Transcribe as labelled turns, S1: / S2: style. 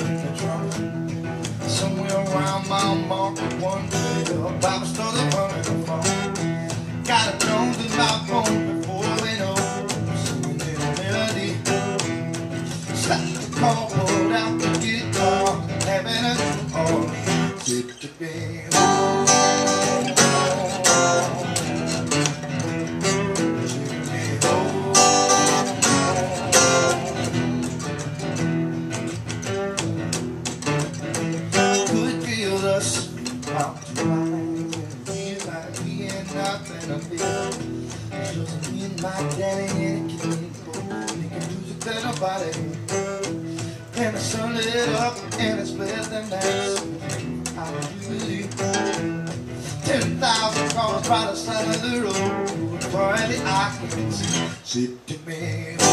S1: in the trunk. Somewhere around my market one day, a Bible started running the phone. Got a Jones in my phone before we know, singing a melody. Slapped the call, pulled out the guitar, having a good all. Sit to bed. Out to mine, feel like we ain't nothing to feel. Just me and my daddy and a kid, making music that nobody. And the sun lit up and it split the nights. How do you believe? 10,000 cars by the side of the road, for any eye can see. Sit to me.